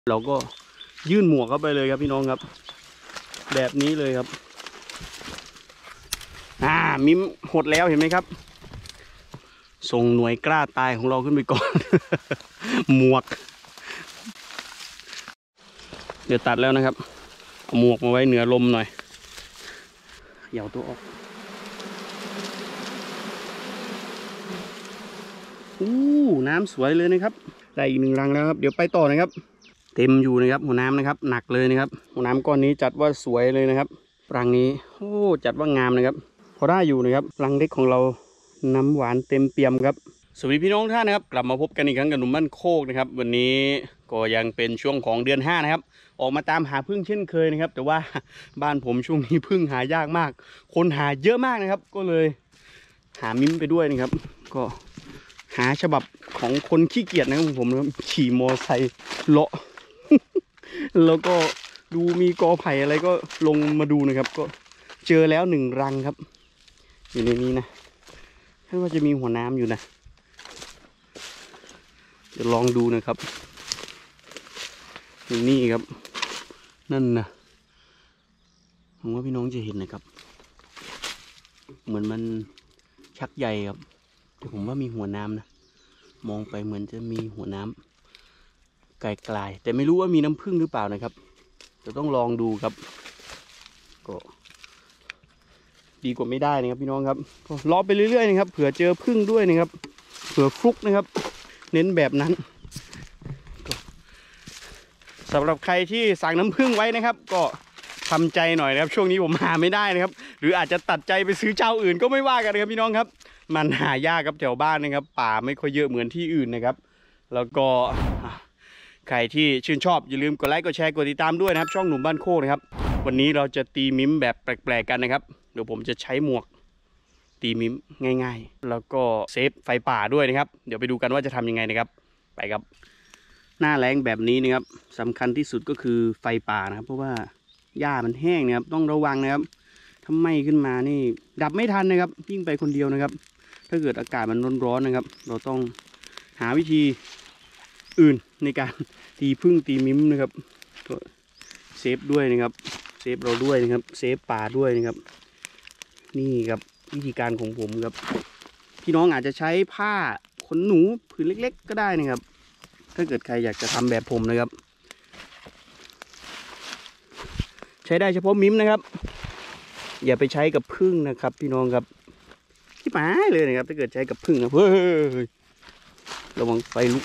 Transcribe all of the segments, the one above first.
เราก็ยื่นหมวกเข้าไปเลยครับพี่น้องครับแบบนี้เลยครับมิมหดแล้วเห็นไหมครับส่งหน่วยกล้าตายของเราขึ้นไปก่อน หมวกเดี๋ยวตัดแล้วนะครับเอาหมวกมาไว้เหนือลมหน่อยเหย่าตัวออกน้ำสวยเลยนะครับได้อีก1 รังแล้วครับเดี๋ยวไปต่อนะครับเต็มอยู่นะครับหัวน้ำนะครับหนักเลยนะครับหัวน้ำก้อนนี้จัดว่าสวยเลยนะครับรังนี้จัดว่างามนะครับพอได้อยู่นะครับรังเล็กของเราน้ำหวานเต็มเปี่ยมครับสวัสดีพี่น้องท่านนะครับกลับมาพบกันอีกครั้งกับหนุ่มบ้านโคกนะครับวันนี้ก็ยังเป็นช่วงของเดือน5นะครับออกมาตามหาพึ่งเช่นเคยนะครับแต่ว่าบ้านผมช่วงนี้พึ่งหายากมากคนหาเยอะมากนะครับก็เลยหามิ้มไปด้วยนะครับก็หาฉบับของคนขี้เกียจนะครับผมขี่มอไซค์เลาะ แล้วก็ดูมีกอไผ่อะไรก็ลงมาดูนะครับก็เจอแล้ว1 รังครับอยู่ในนี้นะถ้าว่าจะมีหัวน้ำอยู่นะเดี๋ยวลองดูนะครับนี่ครับนั่นนะผมว่าพี่น้องจะเห็นนะครับเหมือนมันชักใหญ่ครับแต่ผมว่ามีหัวน้ำนะมองไปเหมือนจะมีหัวน้ำไกลๆแต่ไม่รู้ว่ามีน้ำผึ้งหรือเปล่านะครับจะต้องลองดูครับก็ดีกว่าไม่ได้นะครับพี่น้องครับก็รอไปเรื่อยๆนะครับเผื่อเจอผึ้งด้วยนะครับเผื่อฟลุกนะครับเน้นแบบนั้นสำหรับใครที่สั่งน้ำผึ้งไว้นะครับก็ทำใจหน่อยนะครับช่วงนี้ผมหาไม่ได้นะครับหรืออาจจะตัดใจไปซื้อเจ้าอื่นก็ไม่ว่ากันนะครับพี่น้องครับมันหายากครับแถวบ้านนะครับป่าไม่ค่อยเยอะเหมือนที่อื่นนะครับแล้วก็ใครที่ชื่นชอบอย่าลืมกดไลค์กดแชร์กดติดตามด้วยนะครับช่องหนุ่มบ้านโคกนะครับวันนี้เราจะตีมิมแบบแปลกๆกันนะครับเดี๋ยวผมจะใช้หมวกตีมิมง่ายๆแล้วก็เซฟไฟป่าด้วยนะครับเดี๋ยวไปดูกันว่าจะทำยังไงนะครับไปครับหน้าแล้งแบบนี้นะครับสำคัญที่สุดก็คือไฟป่านะครับเพราะว่าหญ้ามันแห้งนะครับต้องระวังนะครับถ้าไหม้ขึ้นมานี่ดับไม่ทันนะครับยิ่งไปคนเดียวนะครับถ้าเกิดอากาศมันร้อนๆนะครับเราต้องหาวิธีอื่นในการตีผึ้งตีมิมนะครับก็เซฟด้วยนะครับเซฟเราด้วยนะครับเซฟป่าด้วยนะครับนี่ครับวิธีการของผมครับพี่น้องอาจจะใช้ผ้าขนหนูผืนเล็กๆก็ได้นะครับถ้าเกิดใครอยากจะทำแบบผมนะครับใช้ได้เฉพาะมิมนะครับอย่าไปใช้กับผึ้งนะครับพี่น้องครับที่หมายเลยนะครับถ้าเกิดใช้กับผึ้งนะเฮ้ยระวังไฟลุก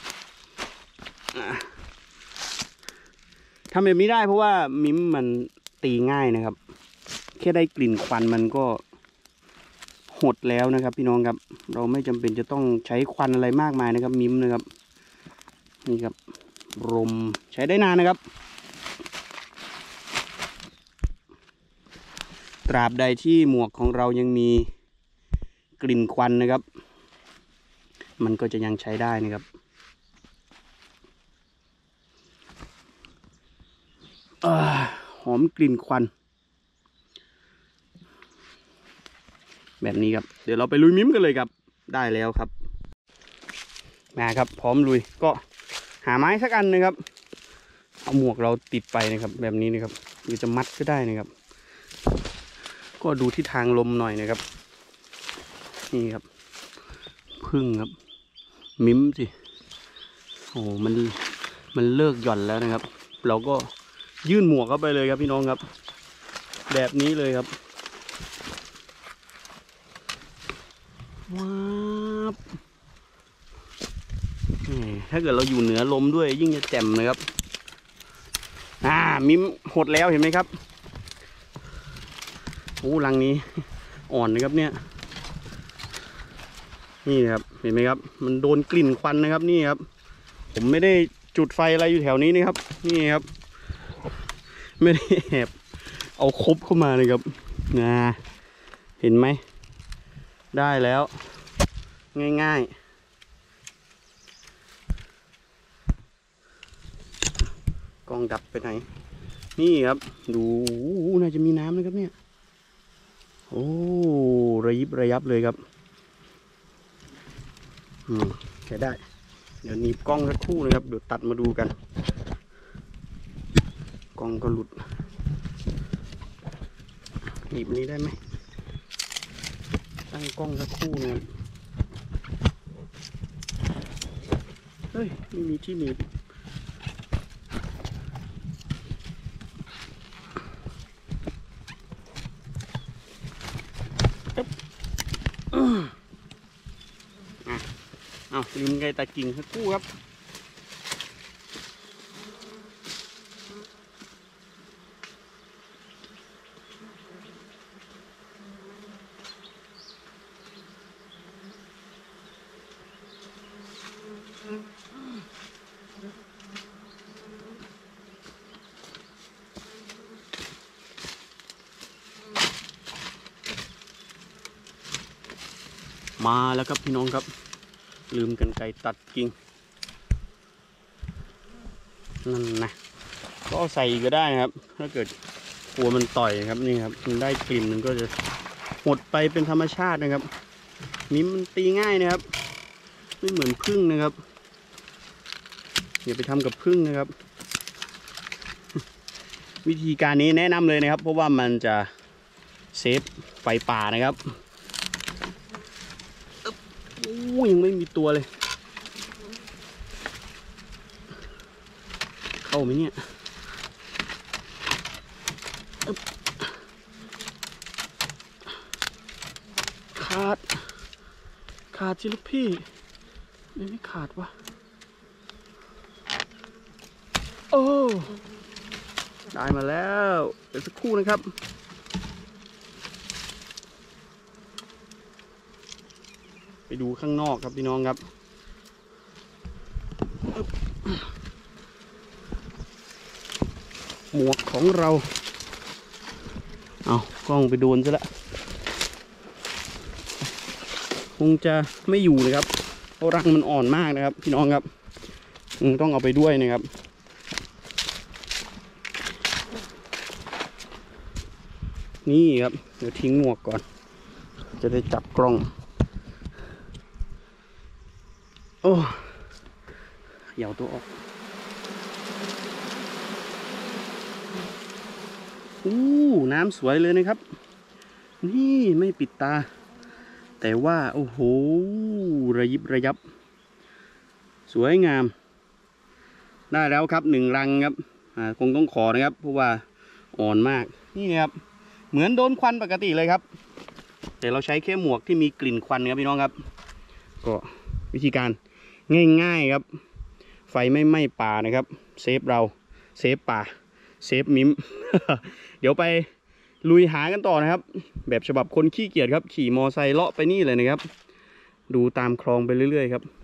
ทำแบบนี้ได้เพราะว่ามิมมันตีง่ายนะครับแค่ได้กลิ่นควันมันก็หดแล้วนะครับพี่น้องครับเราไม่จำเป็นจะต้องใช้ควันอะไรมากมายนะครับมิมนะครับนี่ครับลมใช้ได้นานนะครับตราบใดที่หมวกของเรายังมีกลิ่นควันนะครับมันก็จะยังใช้ได้นะครับหอมกลิ่นควันแบบนี้ครับเดี๋ยวเราไปลุยมิมกันเลยครับได้แล้วครับมาครับพร้อมลุยก็หาไม้สักอันนะครับเอาหมวกเราติดไปนะครับแบบนี้นะครับหรือจะมัดก็ได้นะครับก็ดูที่ทางลมหน่อยนะครับนี่ครับพึ่งครับมิมสิโอ้มันเลิกหย่อนแล้วนะครับเราก็ยื่นหมวกเข้าไปเลยครับพี่น้องครับแบบนี้เลยครับว้าวถ้าเกิดเราอยู่เหนือลมด้วยยิ่งจะแจ่มนะครับมิมหดแล้วเห็นไหมครับรังนี้อ่อนนะครับเนี่ยนี่ครับเห็นไหมครับมันโดนกลิ่นควันนะครับนี่ครับผมไม่ได้จุดไฟอะไรอยู่แถวนี้นะครับนี่ครับไม่ได้แอบเอาคบเข้ามาเลยครับเห็นไหมได้แล้วง่ายๆกล้องดับไปไหนนี่ครับดูน่าจะมีน้ำนะครับเนี่ยระยิบระยับเลยครับใช้ได้เดี๋ยวหนีบกล้องสักครู่นะครับเดี๋ยวตัดมาดูกันล้องก็หลุดหนีบนี้ได้ไหมตั้งกล้องสักครู่นึงเฮ้ยไม่มีที่หนีบเอาลืมไงตากิ่งสักครู่ครับมาแล้วครับพี่น้องครับลืมกันไกรตัดกิ่งนั่นนะก็เอาใส่ก็ได้นะครับถ้าเกิดกลัวมันต่อยครับนี่ครับมันได้กลิ่นมันก็จะหดไปเป็นธรรมชาตินะครับมิ้มมันตีง่ายนะครับไม่เหมือนผึ้งนะครับอย่าไปทำกับผึ้งนะครับวิธีการนี้แนะนำเลยนะครับเพราะว่ามันจะเซฟไฟป่านะครับยังไม่มีตัวเลยเข้าไหมเนี่ยขาดสิลูกพี่ไม่ขาดวะโอ้ได้มาแล้วเดี๋ยวสักครู่นะครับไปดูข้างนอกครับพี่น้องครับหมวกของเราเอากล้องไปโดนซะละคงจะไม่อยู่เลยครับเพราะรังมันอ่อนมากนะครับพี่น้องครับต้องเอาไปด้วยนะครับนี่ครับเดี๋ยวทิ้งหมวกก่อนจะได้จับกล้องโอ้เหยาตัวออกน้ำสวยเลยนะครับนี่ไม่ปิดตาแต่ว่าโอ้โหระยิบระยับสวยงามได้แล้วครับ1 รังครับคงต้องขอนะครับเพราะว่าอ่อนมากนี่ครับเหมือนโดนควันปกติเลยครับแต่เราใช้แค่หมวกที่มีกลิ่นควันครับพี่น้องครับก็วิธีการง่ายๆครับไฟไม่ไหม้ป่านะครับเซฟเราเซฟป่าเซฟมิม เดี๋ยวไปลุยหากันต่อนะครับแบบฉบับคนขี้เกียจครับขี่มอไซค์เลาะไปนี่เลยนะครับดูตามคลองไปเรื่อยๆครับ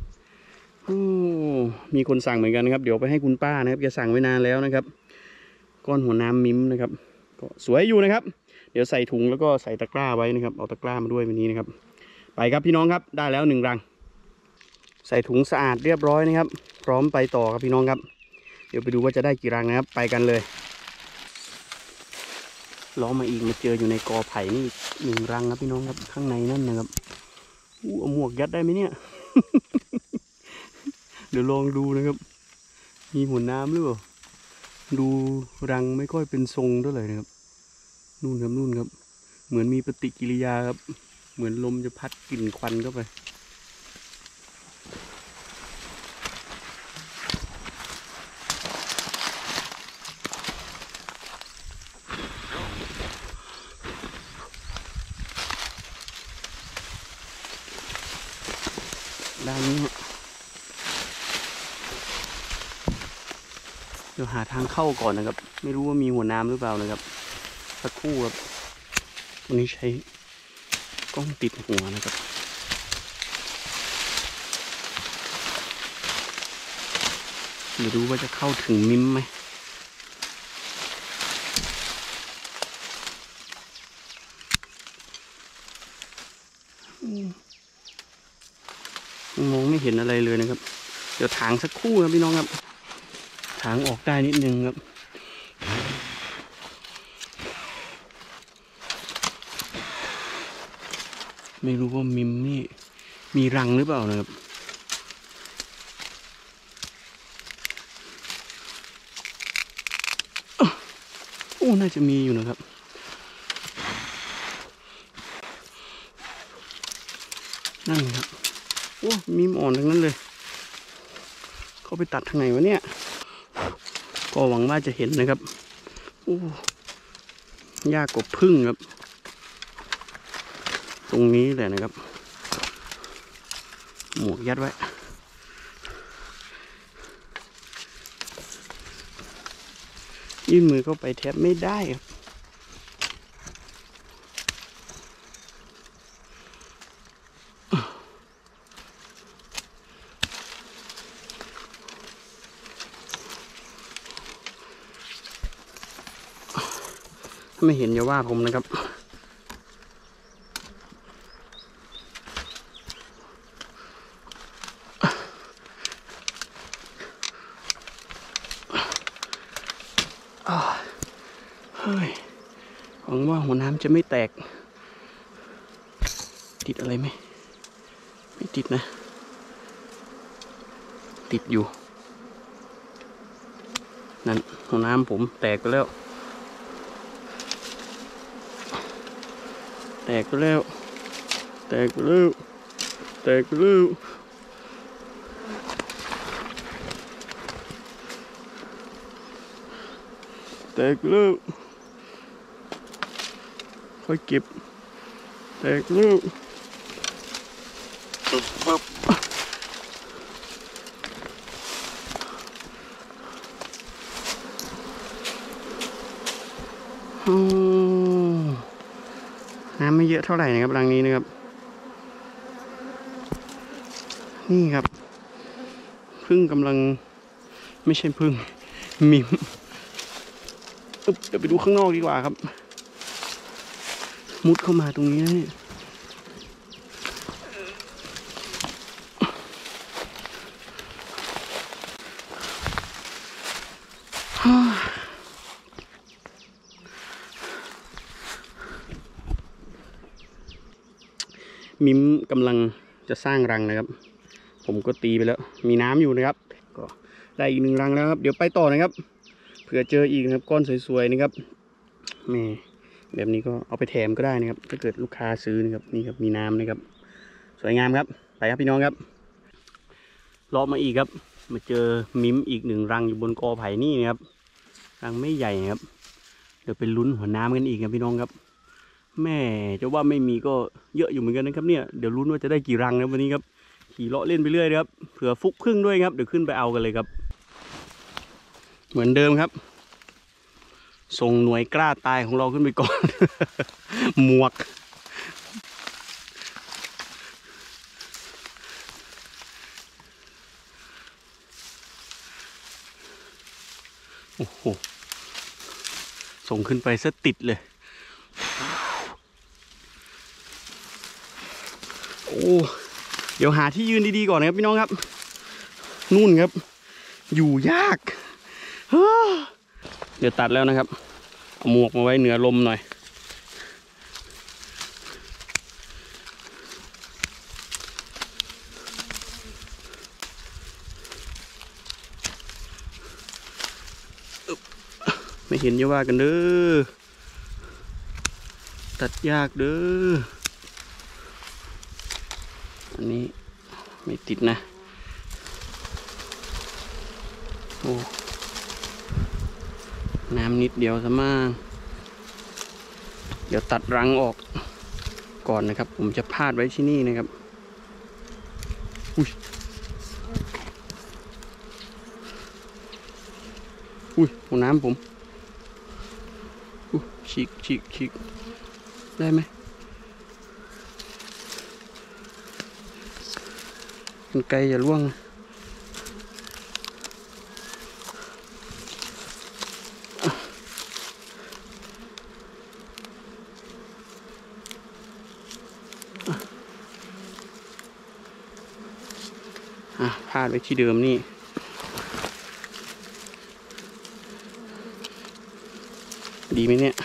มีคนสั่งเหมือนกันนะครับเดี๋ยวไปให้คุณป้านะครับแกสั่งไว้นานแล้วนะครับก้อนหัวน้ำมิมนะครับก็สวยอยู่นะครับเดี๋ยวใส่ถุงแล้วก็ใส่ตะกร้าไว้นะครับเอาตะกร้ามาด้วยวันนี้นะครับไปครับพี่น้องครับได้แล้ว1 รังใส่ถุงสะอาดเรียบร้อยนะครับพร้อมไปต่อครับพี่น้องครับเดี๋ยวไปดูว่าจะได้กี่รังนะครับไปกันเลยล้อมาอีกมาเจออยู่ในกอไผ่นี่1 รังครับพี่น้องครับข้างในนั่นนะครับเอาหมวกยัดได้ไหมเนี่ย เดี๋ยวลองดูนะครับมีหัวน้ำหรือเปล่าดูรังไม่ค่อยเป็นทรงเท่าไหร่นะครับนู่นครับเหมือนมีปฏิกิริยาครับเหมือนลมจะพัดกลิ่นควันเข้าไปด้านนี้เดี๋ยวหาทางเข้าก่อนนะครับไม่รู้ว่ามีหัวน้ำหรือเปล่านะครับสักครู่ครับวันนี้ใช้กล้องติดหัวนะครับไม่รู้ว่าจะเข้าถึงมิมไหมมองไม่เห็นอะไรเลยนะครับเดี๋ยวถางสักครู่ครับพี่น้องครับถางออกได้นิดนึงครับไม่รู้ว่ามิมนี่มีรังหรือเปล่านะครับน่าจะมีอยู่นะครับนั่นครับโอ้มีอ่อนทั้งนั้นเลยเขาไปตัดทางไหนวะเนี่ยก็หวังว่าจะเห็นนะครับโอ้ยากกว่าพึ่งครับตรงนี้เลยนะครับหมวกยัดไว้ยื่นมือเข้าไปแทบไม่ได้ครับถ้าไม่เห็นอย่าว่าผมนะครับเฮ้ยหวังว่าหัวน้ำจะไม่แตกติดอะไรไหมไม่ติดนะติดอยู่นั่นหัวน้ำผมแตกไปแล้วแตกไปแล้วแตกไปแล้วแตกไปแล้วแตกไปแล้วค่อยเก็บแตกไปแล้วปั๊บน้ำไม่เยอะเท่าไหร่นะครับรังนี้นะครับนี่ครับพึ่งกำลังไม่ใช่พึ่งมิมเดี๋ยวไปดูข้างนอกดีกว่าครับมุดเข้ามาตรงนี้นะเนี่ยมิมกำลังจะสร้างรังนะครับผมก็ตีไปแล้วมีน้ำอยู่นะครับก็ได้อีก1 รังแล้วครับเดี๋ยวไปต่อนะครับเผื่อเจออีกนะครับก้อนสวยๆนะครับแม่แบบนี้ก็เอาไปแถมก็ได้นะครับถ้าเกิดลูกค้าซื้อนะครับนี่ครับมีน้ำนะครับสวยงามครับไปครับพี่น้องครับรอมาอีกครับมาเจอมิมอีก1 รังอยู่บนกอไผ่นี่นะครับรังไม่ใหญ่ครับเดี๋ยวไปลุ้นหัวน้ำกันอีกครับพี่น้องครับแม่จะว่าไม่มีก็เยอะอยู่เหมือนกันนะครับเนี่ยเดี๋ยวลุ้นว่าจะได้กี่รังนะวันนี้ครับขี่เลาะเล่นไปเรื่อยครับเผื่อฟุกพึ่งด้วยครับเดี๋ยวขึ้นไปเอากันเลยครับเหมือนเดิมครับส่งหน่วยกล้าตายของเราขึ้นไปก่อน หมวกโอ้โหส่งขึ้นไปซะติดเลยโอ้เดี๋ยวหาที่ยืนดีๆก่อนนะครับพี่น้องครับนู่นครับอยู่ยากเดี๋ยวตัดแล้วนะครับเอาหมวกมาไว้เหนือลมหน่อยไม่เห็นอย่าว่ากันเด้อตัดยากเด้ออันนี้ไม่ติดนะโอ้น้ำนิดเดียวซะมากเดี๋ยวตัดรังออกก่อนนะครับผมจะพาดไว้ที่นี่นะครับอุ้ยหัวน้ำผมฉีกได้ไหมมันไกลอย่าล่วงพาดไว้ที่เดิมนี่ดีไหมเนี่ย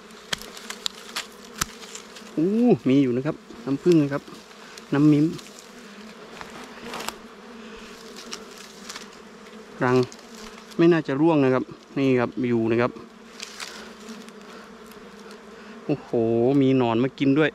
มีอยู่นะครับน้ำผึ้งนะครับน้ำมิ้มรังไม่น่าจะร่วงนะครับนี่ครับอยู่นะครับโอ้โหมีหนอนมากินด้วย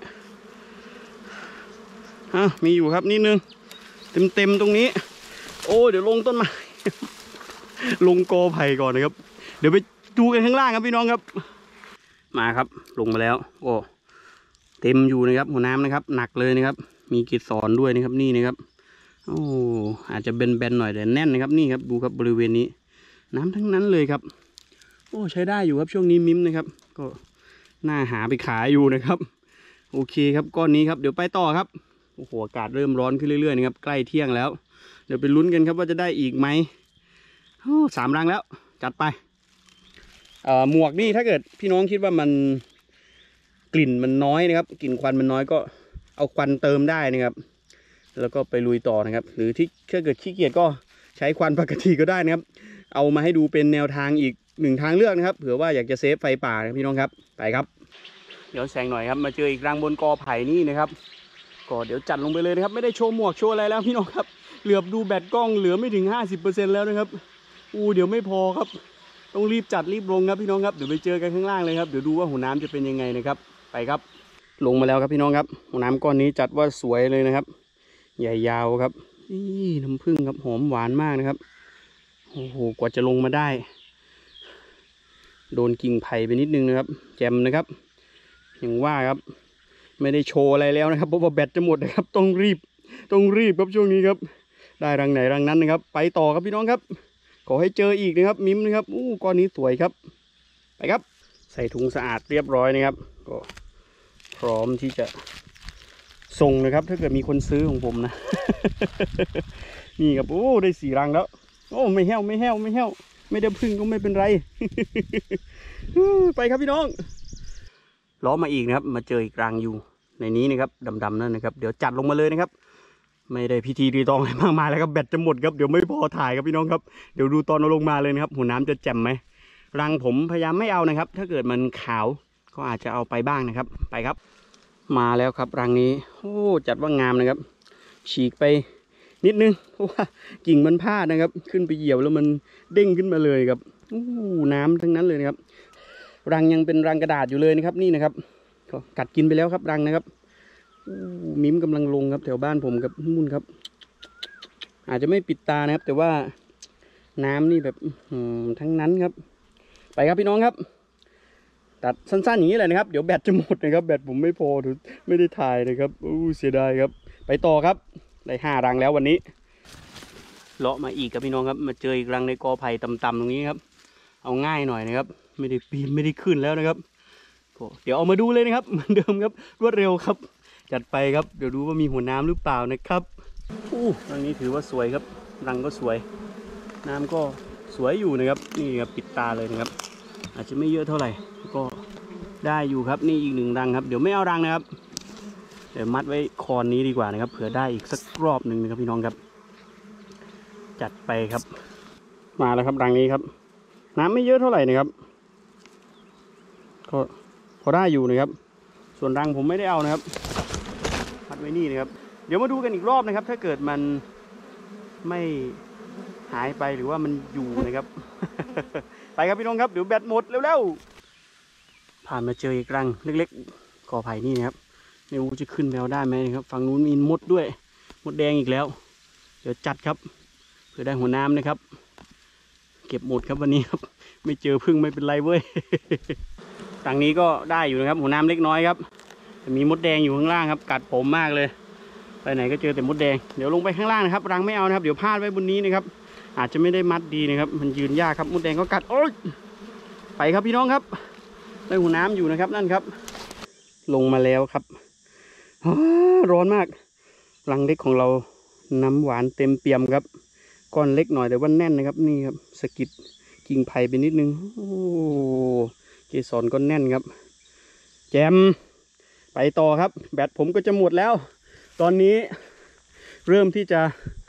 มีอยู่ครับนิดนึงเต็มตรงนี้โอ้เดี๋ยวลงต้นไม้ ลงกอไผ่ก่อนนะครับเดี๋ยวไปดูกันข้างล่างครับพี่น้องครับมาครับลงมาแล้วโอ้เต็มอยู่นะครับหัวน้ำนะครับหนักเลยนะครับมีเกสรด้วยนะครับนี่นะครับโอ้อาจจะเบนๆหน่อยแต่แน่นนะครับนี่ครับดูครับบริเวณนี้น้ำทั้งนั้นเลยครับโอ้ใช้ได้อยู่ครับช่วงนี้มิ้มนะครับก็น่าหาไปขายอยู่นะครับโอเคครับก้อนนี้ครับเดี๋ยวไปต่อครับโอ้โหอากาศเริ่มร้อนขึ้นเรื่อยๆนะครับใกล้เที่ยงแล้วเดี๋ยวไปลุ้นกันครับว่าจะได้อีกไหม3 รังแล้วจัดไปหมวกนี่ถ้าเกิดพี่น้องคิดว่ามันกลิ่นมันน้อยนะครับกลิ่นควันมันน้อยก็เอาควันเติมได้นะครับแล้วก็ไปลุยต่อนะครับหรือที่ถ้าเกิดขี้เกียจก็ใช้ควันปกติก็ได้นะครับเอามาให้ดูเป็นแนวทางอีก1 ทางเลือกนะครับเผื่อว่าอยากจะเซฟไฟป่านะพี่น้องครับไปครับเดี๋ยวแซงหน่อยครับมาเจออีกรังบนกอไผ่นี่นะครับก็เดี๋ยวจัดลงไปเลยนะครับไม่ได้โชว์หมวกโชว์อะไรแล้วพี่น้องครับเหลือบดูแบตกล้องเหลือไม่ถึง 50% แล้วนะครับเดี๋ยวไม่พอครับต้องรีบจัดรีบลงครับพี่น้องครับเดี๋ยวไปเจอกันข้างล่างเลยครับเดี๋ยวดูว่าหัวน้ำจะเป็นยังไงนะครับไปครับลงมาแล้วครับพี่น้องครับหัวน้ำก้อนนี้จัดว่าสวยเลยนะครับใหญ่ยาวครับนี่น้ำผึ้งครับหอมหวานมากนะครับโอ้โหกว่าจะลงมาได้โดนกิ่งไผ่ไปนิดนึงนะครับแจมนะครับอย่างว่าครับไม่ได้โชว์อะไรแล้วนะครับเพราะว่าแบตจะหมดนะครับต้องรีบครับช่วงนี้ครับได้รังไหนรังนั้นนะครับไปต่อครับพี่น้องครับขอให้เจออีกนะครับมิ้มนะครับก้อนนี้สวยครับไปครับใส่ถุงสะอาดเรียบร้อยนะครับก็พร้อมที่จะส่งนะครับถ้าเกิดมีคนซื้อของผมนะ นี่ครับได้4 รังแล้วไม่แห้วไม่ได้พึ่งก็ไม่เป็นไร ไปครับพี่น้องล้อมาอีกนะครับมาเจออีกรังอยู่ในนี้นะครับดำๆนั่นนะครับเดี๋ยวจัดลงมาเลยนะครับไม่ได้พิธีรีตองอะไรมากมายแล้วครับแบตจะหมดครับเดี๋ยวไม่พอถ่ายครับพี่น้องครับเดี๋ยวดูตอนเอาลงมาเลยนะครับหัวน้ำจะแจ่มไหมรังผมพยายามไม่เอานะครับถ้าเกิดมันขาวก็อาจจะเอาไปบ้างนะครับไปครับมาแล้วครับรังนี้จัดว่างามนะครับฉีกไปนิดนึงเพราะว่ากิ่งมันพลาดนะครับขึ้นไปเหยียบแล้วมันเด้งขึ้นมาเลยครับน้ำทั้งนั้นเลยนะครับรังยังเป็นรังกระดาษอยู่เลยนะครับนี่นะครับก็กัดกินไปแล้วครับรังนะครับมิ้มกำลังลงครับแถวบ้านผมกับนู่นครับอาจจะไม่ปิดตานะครับแต่ว่าน้ำนี่แบบทั้งนั้นครับไปครับพี่น้องครับตัดสั้นๆอย่างนี้เลยนะครับเดี๋ยวแบตจะหมดนะครับแบตผมไม่พอถึงไม่ได้ถ่ายนะครับเสียดายครับไปต่อครับได้5 รังแล้ววันนี้เลาะมาอีกครับพี่น้องครับมาเจออีกรังในกอไผ่ต่ำๆตรงนี้ครับเอาง่ายหน่อยนะครับไม่ได้ปีนไม่ได้ขึ้นแล้วนะครับเดี๋ยวเอามาดูเลยนะครับเหมือนเดิมครับรวดเร็วครับจัดไปครับเดี๋ยวดูว่ามีหัวน้ำหรือเปล่านะครับรังนี้ถือว่าสวยครับรังก็สวยน้ำก็สวยอยู่นะครับนี่ครับปิดตาเลยนะครับอาจจะไม่เยอะเท่าไหร่ก็ได้อยู่ครับนี่อีก1 รังครับเดี๋ยวไม่เอารังนะครับเดี๋ยวมัดไว้คอนนี้ดีกว่านะครับเผื่อได้อีกสักรอบหนึ่งนะครับพี่น้องครับจัดไปครับมาแล้วครับรังนี้ครับน้ำไม่เยอะเท่าไหร่นะครับก็พอได้อยู่นะครับส่วนรังผมไม่ได้เอานะครับมัดไว้นี่นะครับเดี๋ยวมาดูกันอีกรอบนะครับถ้าเกิดมันไม่หายไปหรือว่ามันอยู่นะครับ ไปครับพี่น้องครับเดี๋ยวแบตหมดเร็วๆผ่านมาเจออีกรังเล็กๆกอไผ่นี่นะครับไม่รู้จะขึ้นแมวได้ไหมครับฝั่งนู้นมีมดด้วยมดแดงอีกแล้วเดี๋ยวจัดครับเพื่อได้หัวน้ำนะครับเก็บหมดครับวันนี้ครับไม่เจอพึ่งไม่เป็นไรเว้ย รังนี้ก็ได้อยู่นะครับหัวน้ำเล็กน้อยครับมีมดแดงอยู่ข้างล่างครับกัดผมมากเลยไปไหนก็เจอแต่มดแดงเดี๋ยวลงไปข้างล่างนะครับรังไม่เอานะครับเดี๋ยวพาดไว้บนนี้นะครับอาจจะไม่ได้มัดดีนะครับมันยืนยากครับมดแดงก็กัดไปครับพี่น้องครับได้หัวน้ำอยู่นะครับนั่นครับลงมาแล้วครับร้อนมากรังเล็กของเราน้ำหวานเต็มเปี่ยมครับก้อนเล็กหน่อยแต่ว่าแน่นนะครับนี่ครับสะกิดกิ่งไผ่ไปนิดนึงเกสรก็แน่นครับแจมไปต่อครับแบตผมก็จะหมดแล้วตอนนี้เริ่มที่จะ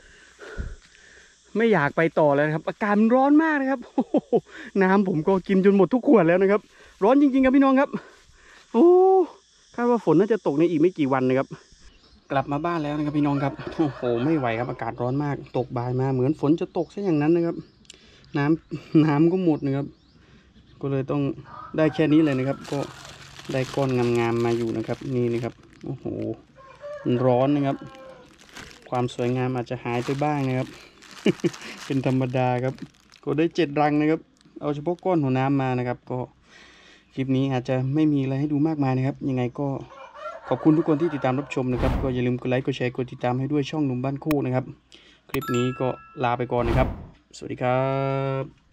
ไม่อยากไปต่อแล้วครับอากาศมันร้อนมากนะครับน้ำผมก็กินจนหมดทุกขวดแล้วนะครับร้อนจริงๆครับพี่น้องครับคาดว่าฝนน่าจะตกในอีกไม่กี่วันนะครับกลับมาบ้านแล้วนะครับพี่น้องครับไม่ไหวครับอากาศร้อนมากตกบ่ายมาเหมือนฝนจะตกซะอย่างนั้นนะครับน้ำก็หมดนะครับก็เลยต้องได้แค่นี้เลยนะครับก็ได้ก้อนงามๆมาอยู่นะครับนี่นะครับโอ้โหร้อนนะครับความสวยงามอาจจะหายไปบ้างนะครับ เป็นธรรมดาครับก็ได้7 รังนะครับเอาเฉพาะก้อนหัวน้ำมานะครับก็คลิปนี้อาจจะไม่มีอะไรให้ดูมากมายนะครับยังไงก็ขอบคุณทุกคนที่ติดตามรับชมนะครับก็อย่าลืมกดไลค์กดแชร์กดติดตามให้ด้วยช่องหนุ่มบ้านคู่นะครับคลิปนี้ก็ลาไปก่อนนะครับสวัสดีครับ